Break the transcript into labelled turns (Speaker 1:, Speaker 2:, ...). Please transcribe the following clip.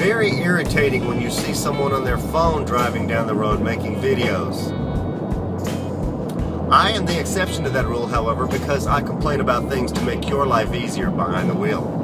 Speaker 1: very irritating when you see someone on their phone driving down the road making videos. I am the exception to that rule, however, because I complain about things to make your life easier behind the wheel.